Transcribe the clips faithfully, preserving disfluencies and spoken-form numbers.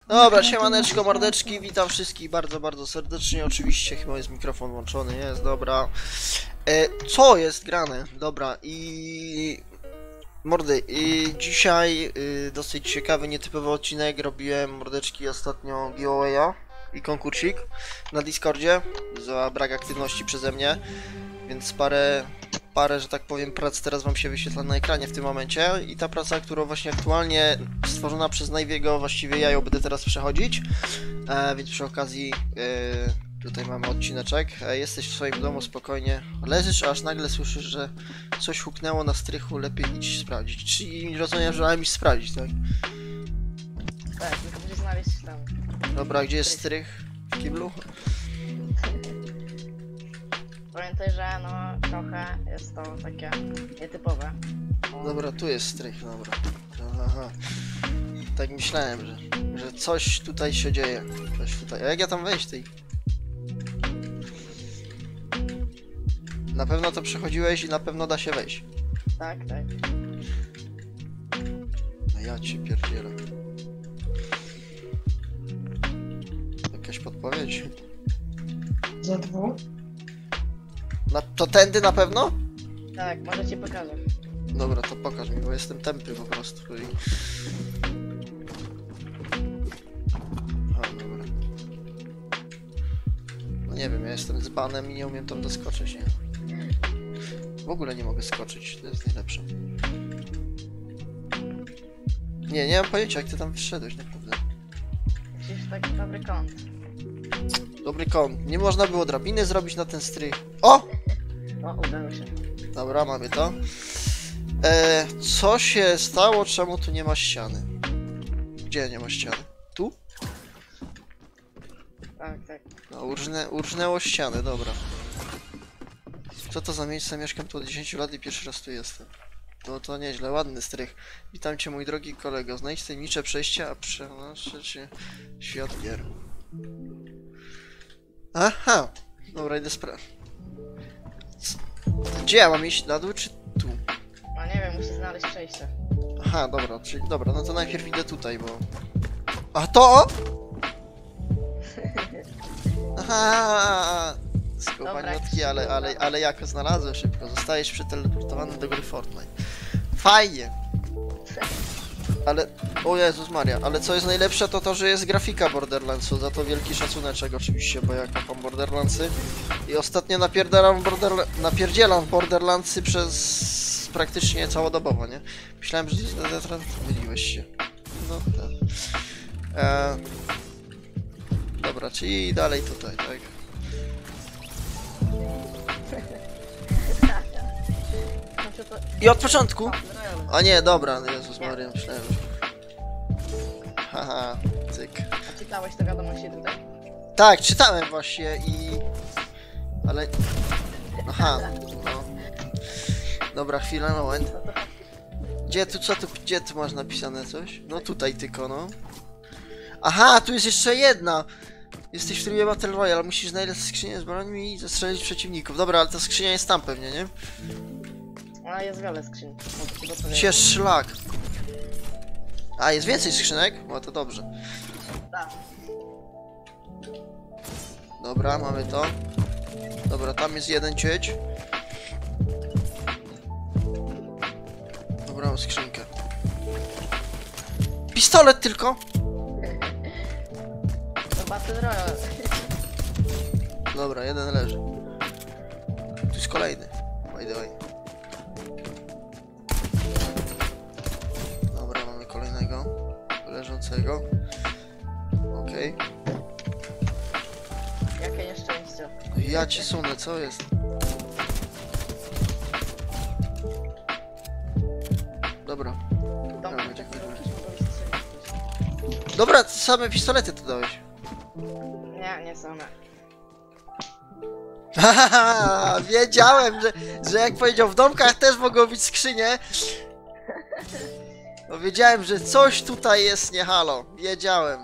Dobra, siemaneczko, mordeczki, witam wszystkich bardzo, bardzo serdecznie. Oczywiście chyba jest mikrofon włączony, jest, dobra. E, co jest grane? Dobra, i... Mordy, i dzisiaj y, dosyć ciekawy, nietypowy odcinek. Robiłem, mordeczki, ostatnio giveawaya i konkursik na Discordzie za brak aktywności przeze mnie. Więc parę, parę, że tak powiem, prac teraz wam się wyświetla na ekranie w tym momencie. I ta praca, którą właśnie aktualnie stworzona przez Najwiego, właściwie ja ją będę teraz przechodzić. E, więc przy okazji e, tutaj mamy odcineczek. E, jesteś w swoim domu, spokojnie leżysz, a aż nagle słyszysz, że coś huknęło na strychu, lepiej idź sprawdzić. Czyli rozumiem, że mam iść sprawdzić, tak? Tak, tylko musisz znaleźć tam. Dobra, gdzie jest strych? W kiblu? Pamiętaj, że no trochę jest to takie nietypowe. O, Dobra, tu jest strych, dobra. Aha. Tak myślałem, że, że coś tutaj się dzieje. Coś tutaj. A jak ja tam wejść tej? Na pewno to przechodziłeś i na pewno da się wejść. tak, tak. No ja cię pierdzielę. Jakaś podpowiedź? Za dwu? Na, to tędy na pewno? Tak, może ci pokażę. Dobra, to pokaż mi, bo jestem tępy po prostu. I... Aha, dobra. No nie wiem, ja jestem z banem i nie umiem tam doskoczyć, nie? W ogóle nie mogę skoczyć, to jest najlepsze. Nie, nie mam pojęcia, jak ty tam wszedłeś naprawdę. Musisz taki dobry kąt. Dobry kąt. Nie można było drabiny zrobić na ten strych. O! O, udało się. Dobra, mamy to. E, co się stało? Czemu tu nie ma ściany? Gdzie nie ma ściany? Tu? Tak, tak. No, urżnę, urżnęło ścianę, dobra. Co to za miejsce? Mieszkam tu od dziesięciu lat i pierwszy raz tu jestem. No to nieźle, ładny strych. Witam cię, mój drogi kolego. Znajdź tajemnicze przejście, a przenoszę cię w świat gier. Aha! Dobra, idę sprawdzić. Gdzie ja mam iść? Na dół czy tu? No nie wiem, musisz znaleźć przejście. Aha, dobra, czyli dobra, no to najpierw idę tutaj, bo... A to? Aha! Skopaniotki, ale, ale, ale jako znalazłem szybko. Zostajesz przeteleportowany do gry Fortnite. Fajnie! Ale... O Jezus Maria, ale co jest najlepsze, to to, że jest grafika Borderlandsu. Za to wielki szacuneczek oczywiście, bo ja kocham Borderlandsy. I ostatnio napierdzielam, Borderla... napierdzielam Borderlandsy przez... praktycznie całodobowo, nie? Myślałem, że myliłeś się. No tak. E... Dobra, czyli dalej tutaj, tak? Znaczy to... I od początku? O, no, A nie, dobra, no Jezus Maria, myślałem, że... Haha, cyk. a czytałeś te wiadomości tutaj? Tak, czytałem właśnie i... Ale... Aha, no. Dobra, chwila, moment. No to Gdzie tu, co tu, gdzie tu masz napisane coś? No tutaj tylko, no. Aha, tu jest jeszcze jedna! Jesteś w trybie Battle Royale, musisz znaleźć skrzynię z brońmi i zastrzelić przeciwników. Dobra, ale ta skrzynia jest tam pewnie, nie? a jest wiele skrzyń. Mogę ci podpowiedzieć. Ciesz szlak. A, jest więcej skrzynek? O, to dobrze. Tak. Dobra, mamy to. Dobra, tam jest jeden cieć. Dobra, mam skrzynkę. Pistolet tylko! To Battle Royale. Dobra, jeden leży. Tu jest kolejny. By the way. Dobra, mamy kolejnego. Leżącego. Okej. Jakie nieszczęście. Okay. Ja ci sunę, co jest? Dobra. To Dobra, tak dziękuję. robisz, mogłeś strzelić. Dobra, same pistolety tu dałeś. Nie, nie same. Haha, wiedziałem, że, że jak powiedział, w domkach też mogą być skrzynie. No wiedziałem, że coś tutaj jest nie halo. Wiedziałem.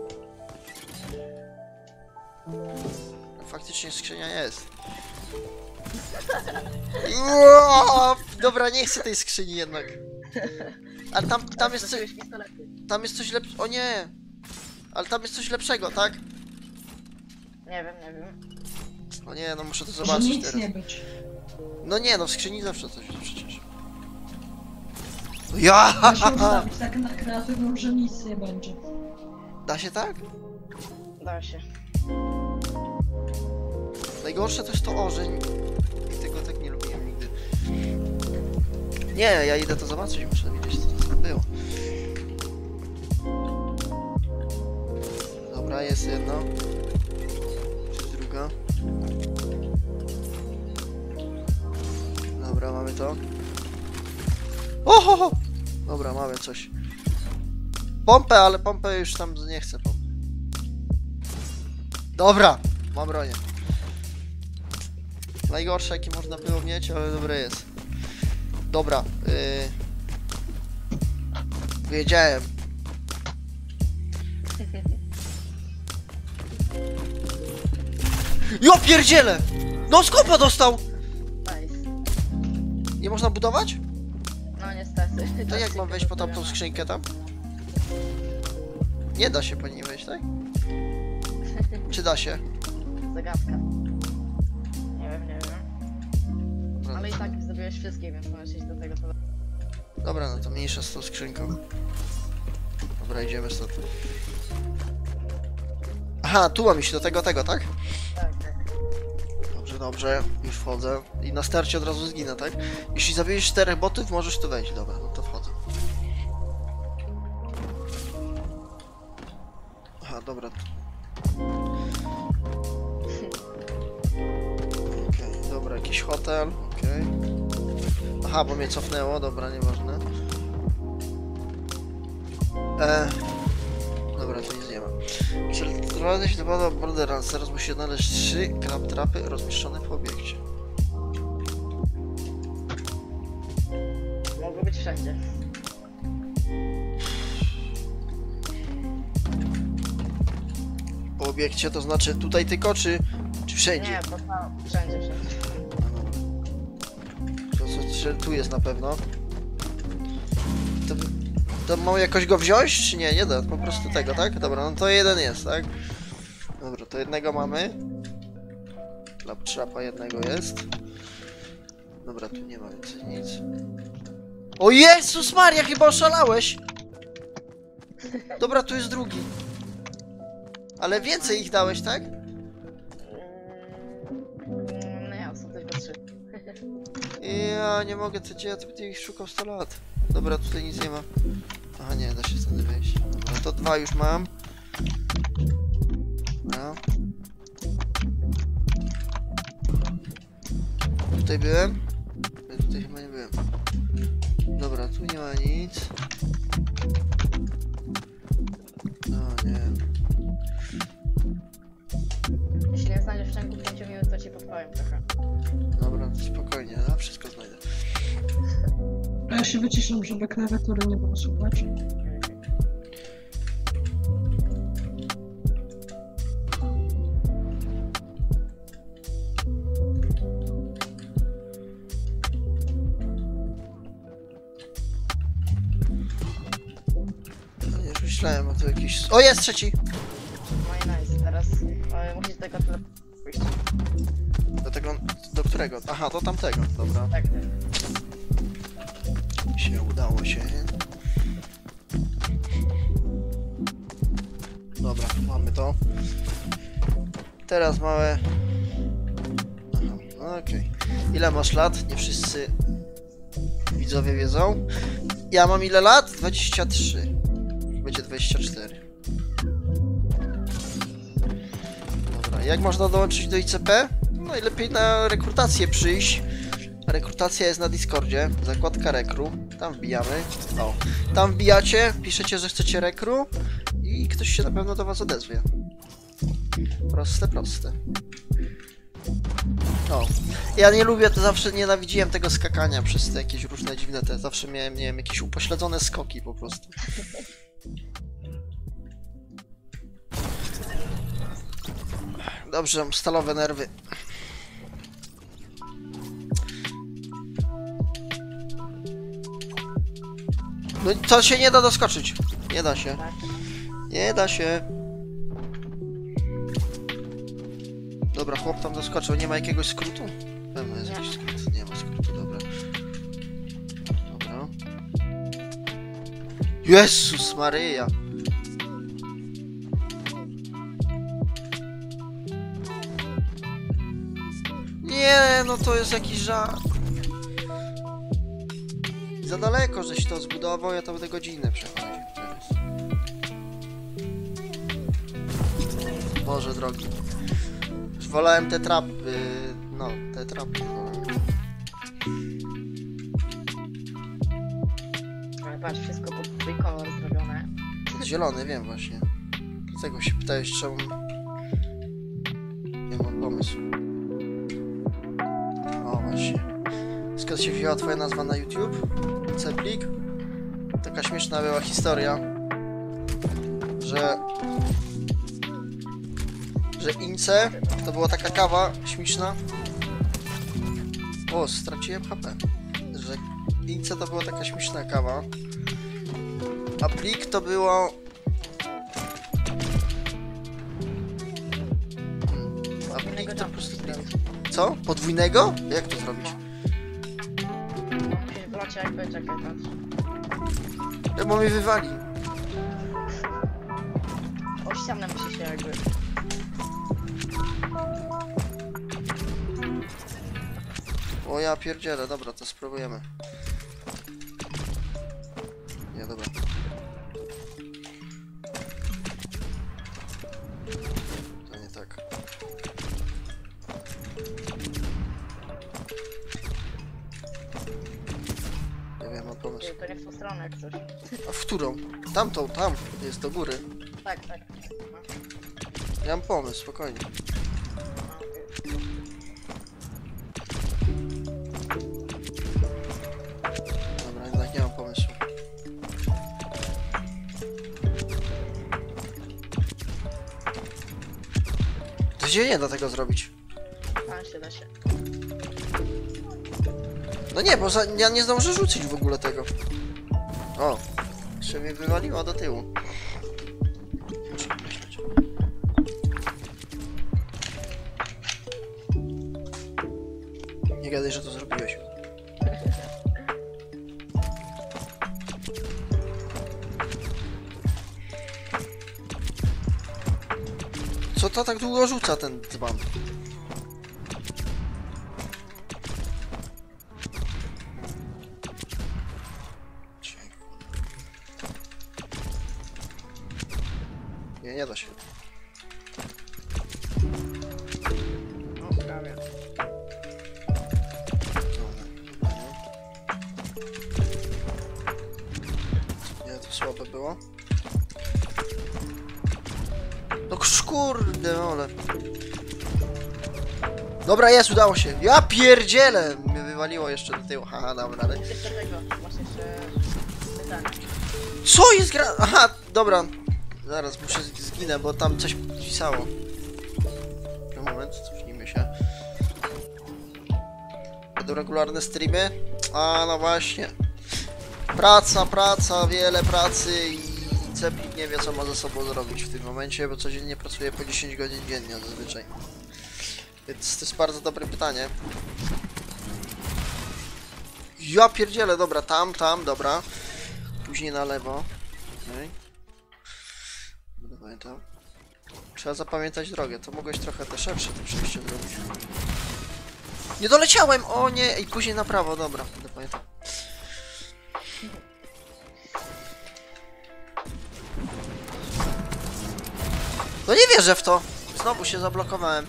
No, faktycznie skrzynia jest. Uo, dobra, nie chcę tej skrzyni jednak. Ale tam, tam jest coś, pistolety. tam jest coś lepszego. O nie! Ale tam jest coś lepszego, tak? Nie wiem, nie wiem. No nie, no muszę to Może zobaczyć nic teraz. nie być. No nie, no w skrzyni zawsze coś jest przecież. Ja! Da się ustawić tak na kreatywną, że nic nie będzie. Da się tak? Da się. Najgorsze to jest to orzeń. I tego tak nie lubiłem nigdy. Nie, ja idę to zobaczyć, muszę wiedzieć co to tam było. Dobra, jest jedno. Jest druga. Dobra, mamy to. Oho! Dobra, mamy coś. Pompę, ale pompę już tam nie chcę. Pomp. Dobra, mam bronię. Najgorsze jaki można było mieć, ale dobre jest. Dobra, yy... wiedziałem. Jo pierdzielę! No skopa dostał! Nice. Nie można budować? No niestety. To jak mam wejść po tamtą skrzynkę tam? Nie da się po niej wejść, tak? Czy da się? Zagadka. Nie wiem, nie wiem. Dobra, Ale i tak zdobyłeś wszystkie, więc możesz iść do tego co... dobra, no to mniejsza z tą skrzynką. Dobra, idziemy stąd. Aha, tu mam iść do tego, tego, tak? Tak, tak. Dobrze, dobrze, już wchodzę. I na starcie od razu zginę, tak? Jeśli zabijesz czterech botów, możesz tu wejść. Dobra, no to wchodzę. Aha, dobra. Okej, okay, dobra, jakiś hotel, okej. Okay. Aha, bo mnie cofnęło, dobra, nieważne. E, dobra, to nic nie ma. Przeprowadzę się do pada Borderlands, teraz musi odnaleźć trzy claptrapy rozmieszczone w obiekcie. Mogło być wszędzie. Po obiekcie to znaczy tutaj tylko, czy, czy wszędzie? Nie, bo tam wszędzie, wszędzie. To, co, czy tu jest na pewno. To, to mam jakoś go wziąć, czy nie? Nie da, po prostu tego, tak? Dobra, no to jeden jest, tak? Dobra, to jednego mamy. Claptrapa jednego jest. Dobra, tu nie ma więcej nic. O Jezus Maria, chyba oszalałeś! Dobra, tu jest drugi. Ale więcej ich dałeś, tak? Mm, No ja, są tylko trzy. Ja nie mogę, co gdzie ja będę ich szukał sto lat. Dobra, tutaj nic nie ma. Aha, nie, da się stąd wejść. Dobra, to dwa już mam. Dobra. Tutaj byłem? Ja tutaj chyba nie byłem. Dobra, tu nie ma nic. No nie. Jeśli nie znajdziesz w ciągu pięciu minut, to ci podpowiem trochę. Dobra, to spokojnie, ja wszystko znajdę. A ja się wyciszam, żeby klawiatury nie było słuchać. No nie, już myślałem o to jakiś... O, jest trzeci! No i nice, teraz e, musisz do tego tyle pójść. Do tego... Do którego? Aha, do tamtego, dobra. Tak, tak. Się udało się. Dobra, mamy to. Teraz małe... Aha, no okej. Ile masz lat? Nie wszyscy widzowie wiedzą. Ja mam ile lat? dwadzieścia trzy. Będzie dwadzieścia cztery. Dobra, jak można dołączyć do I C P? Najlepiej na rekrutację przyjść. Rekrutacja jest na Discordzie, zakładka rekru, tam wbijamy, o, tam wbijacie, piszecie, że chcecie rekru i ktoś się na pewno do was odezwie. Proste, proste. O, ja nie lubię, to zawsze nienawidziłem tego skakania przez te jakieś różne dziwne te, zawsze miałem, nie wiem, jakieś upośledzone skoki po prostu. Dobrze, mam stalowe nerwy. No to się nie da doskoczyć. Nie da się. Tak. Nie da się. Dobra, chłop tam doskoczył. Nie ma jakiegoś skrótu? Pewno jest Nie. jakiś skrót. Nie ma skrótu, dobra. Dobra. Jezus Maryja! Nie, no to jest jakiś żart. Za daleko, żeś to zbudował, ja to będę godzinę przechodził teraz. Boże drogi. Już wolałem te trapy, no, te trapy wolałem. Ale patrz, wszystko pod twój kolor zrobione. To jest zielony, wiem właśnie. Dlatego się pytałeś, czemu... Nie mam pomysłu. O, właśnie. Skąd się wzięła twoja nazwa na YouTube? Ceplik? Taka śmieszna była historia, że... że Ince to była taka kawa śmieszna. O, straciłem H P. Że Ince to była taka śmieszna kawa, a plik to było... Hmm, a plik to po prostu plik. Co? Podwójnego? Jak to zrobić? No, musisz w locie jakby, czekaj, patrz. Ja bo mnie wywali. O ścianę musi się jakby. O ja pierdzielę, dobra, to spróbujemy. Nie, dobra. To nie tak. Nie wiem, mam pomysł. To nie w tą stronę jak coś. A w którą? Tamtą, tam, jest do góry. Tak, tak. No, Ja mam pomysł, spokojnie. no, okej. Dobra, jednak nie mam pomysłu. To gdzie nie da tego zrobić? Tam się da się. No nie, bo za, ja nie zdążę rzucić w ogóle tego. O, jeszcze mnie wywaliło do tyłu. Muszę myśleć. Nie gadaj, że to zrobiłeś. Co to tak długo rzuca ten dzban? Nie, nie da się. No, prawie. Nie, to słabe było. No kurde, ole. Dobra, jest, udało się. Ja pierdzielę! Mnie wywaliło jeszcze do tyłu. Haha, dobra, ale... Masz jeszcze tego, masz jeszcze pytanie. Co jest gra... Aha, dobra. Zaraz muszę z- zginę, bo tam coś pisało. Moment, cofnijmy się. Będą regularne streamy? A, no właśnie. Praca, praca, wiele pracy i Ceplik nie wie, co ma ze sobą zrobić w tym momencie, bo codziennie pracuje po dziesięć godzin dziennie zazwyczaj. Więc to jest bardzo dobre pytanie. Ja pierdzielę, dobra, tam, tam, dobra. Później na lewo. Okej. Będę pamiętał. Trzeba zapamiętać drogę, to mogłeś trochę te szersze to przejście zrobić. Nie doleciałem! O nie! I później na prawo, dobra, będę pamiętał. No nie wierzę w to! Znowu się zablokowałem.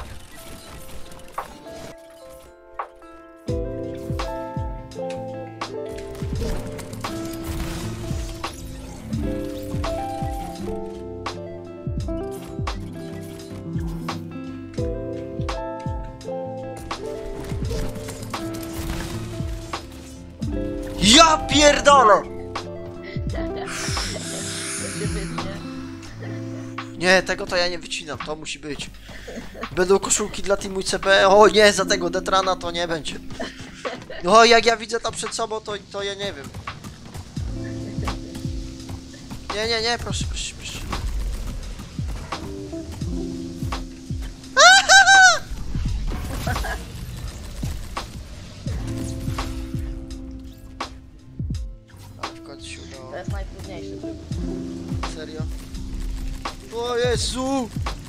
Ja pierdolę! Nie, tego to ja nie wycinam, to musi być. Będą koszulki dla teamu C P. O nie, za tego Detrana to nie będzie. O, jak ja widzę tam przed sobą, to, to ja nie wiem. Nie, nie, nie, proszę, proszę, proszę. O Jezu!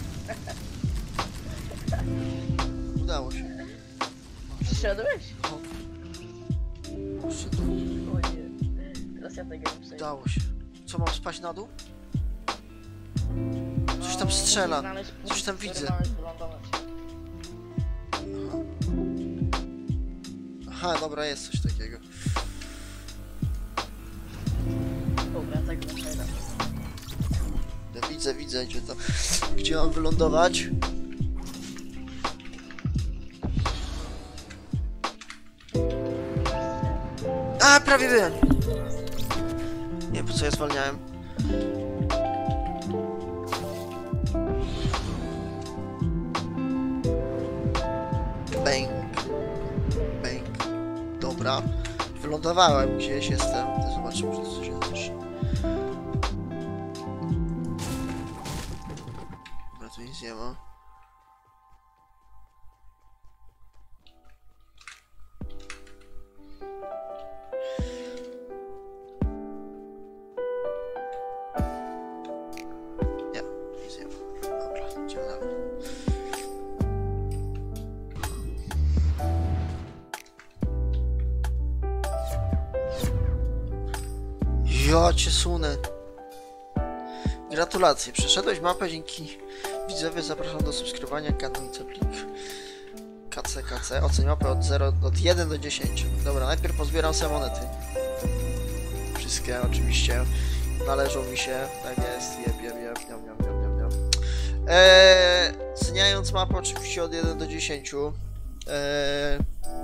Udało się. Przyszedłeś? O. Przyszedłem. O nie. Teraz ja tego nie przejdę. Udało się. Co, mam spać na dół? Coś tam strzela. Znaleźć punkt, Coś tam który widzę. mamy wylądować. Aha, dobra, jest coś takiego. Dobra, tak nie przejdę. Ja widzę, widzę, gdzie to... Gdzie mam wylądować? A, prawie byłem! Nie, po co ja zwalniałem? Bang. Bang. Dobra. Wylądowałem, gdzieś jestem. Zobaczymy, czy to coś jest. Dobra, tu nic nie ma. Nie, nic nie ma. Dobra, idziemy dalej. Ja cię sunę. Gratulacje, przeszedłeś mapę, dzięki widzowie zapraszam do subskrybowania kanału Ceplik. K C K C, oceń mapę od zera, od jeden do dziesięciu. Dobra, najpierw pozbieram sobie monety. Wszystkie oczywiście należą mi się, tak jest, jeb, jeb, jeb, jeb, jeb, jeb, jeb. Eee, oceniając mapę oczywiście od jeden do dziesięciu. Eee,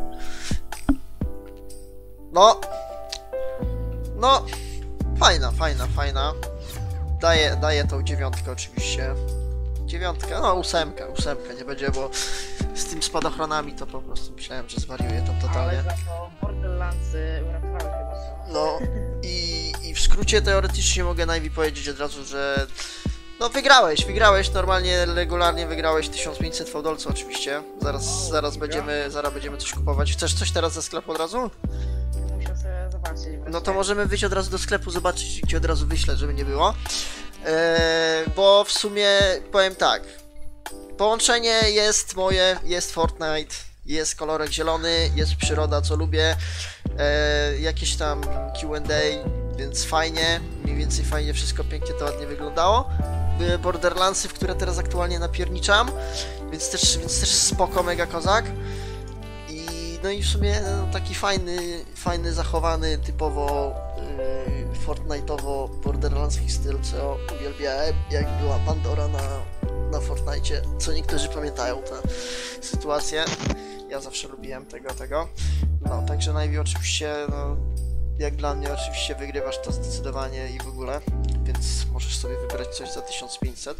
no, no, fajna, fajna, fajna. Daję, daję tą dziewiątkę oczywiście. Dziewiątka, no ósemka, ósemka, nie będzie, bo z tym spadochronami to po prostu myślałem, że zwariuję tam totalnie. Ale za to Borderlandsy uratowały chyba co? No i, i w skrócie teoretycznie mogę Navy powiedzieć od razu, że no wygrałeś, wygrałeś, normalnie, regularnie wygrałeś tysiąc pięćset fałdolców oczywiście. Zaraz, zaraz będziemy, zaraz będziemy coś kupować. Chcesz coś teraz ze sklepu od razu? Musiał sobie zobaczyć. No to możemy wyjść od razu do sklepu, zobaczyć, gdzie od razu wyślę, żeby nie było. Eee, bo w sumie powiem tak. Połączenie jest moje, jest Fortnite, jest kolorek zielony, jest przyroda, co lubię. Eee, jakieś tam Q and A, więc fajnie, mniej więcej fajnie, wszystko pięknie to ładnie wyglądało. Były Borderlandsy, w które teraz aktualnie napierniczam, więc też, więc też spoko, mega kozak. I no i w sumie no, taki fajny, fajny, zachowany, typowo yy, Fortnite'owo borderlandski styl, co uwielbiałem, jak była Pandora na, na Fortnite'cie, co niektórzy pamiętają tę sytuację. Ja zawsze lubiłem tego, tego. No, także Navy oczywiście, no, jak dla mnie oczywiście wygrywasz to zdecydowanie i w ogóle, więc możesz sobie wybrać coś za tysiąc pięćset.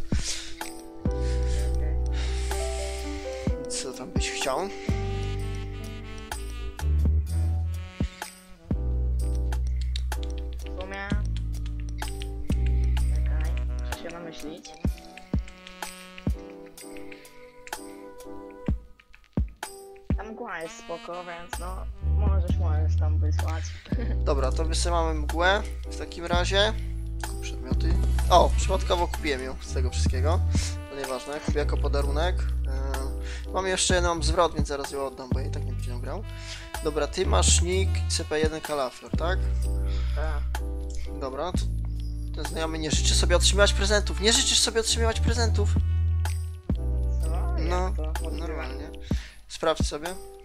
Co tam byś chciał? W sumie... Czekaj, muszę się namyślić. Ta mgła jest spoko, więc no... Możesz, możesz tam wysłać. Dobra, to wysyłamy mgłę w takim razie. Kup przedmioty. O, przypadkowo kupiłem ją z tego wszystkiego. To nieważne, kupię jako podarunek. Yy, mam jeszcze jedną zwrot, więc zaraz ją oddam, bo ja i tak nie będę ją grał. Dobra, ty masz nick C P jeden Kalaflor, tak? Tak. Dobra, to ten znajomy nie życzy sobie otrzymywać prezentów. Nie życzysz sobie otrzymywać prezentów? Co? No, Jak to możliwe? normalnie. Sprawdź sobie.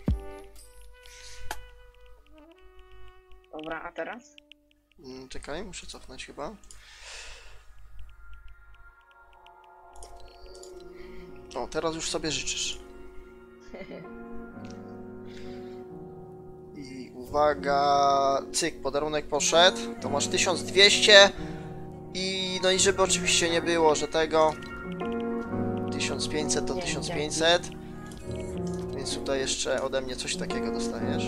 Dobra, a teraz? Mm, Czekaj, muszę cofnąć chyba. O, teraz już sobie życzysz. I uwaga, cyk, podarunek poszedł. To masz tysiąc dwieście. I no i żeby oczywiście nie było, że tego tysiąc pięćset to Nie, tysiąc dzięki. pięćset. Więc tutaj jeszcze ode mnie coś takiego dostaniesz.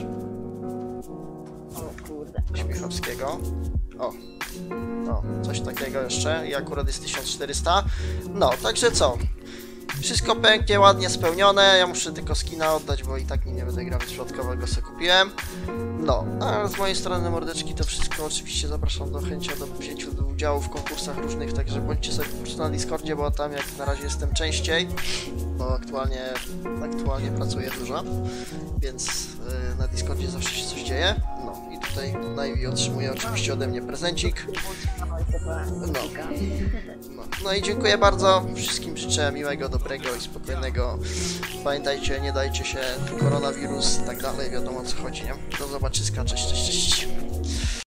O kurde. Śmiechowskiego. O. O, coś takiego jeszcze. I akurat jest tysiąc czterysta. No, także co? Wszystko pięknie, ładnie spełnione. Ja muszę tylko skina oddać, bo i tak nie będę grał, więc środkowego sobie kupiłem. No, a z mojej strony mordeczki to wszystko. Oczywiście zapraszam do chęci do wzięcia do udziału w konkursach różnych, także bądźcie sobie po prostu na Discordzie, bo tam jak na razie jestem częściej, bo aktualnie, aktualnie pracuję dużo, więc yy, na Discordzie zawsze się coś dzieje. No i tutaj Navy otrzymuje oczywiście ode mnie prezencik. No. No. no i dziękuję bardzo. Wszystkim życzę miłego, dobrego i spokojnego. Pamiętajcie, nie dajcie się, koronawirus i tak dalej, wiadomo o co chodzi, nie? Do zobaczyska, cześć, cześć, cześć.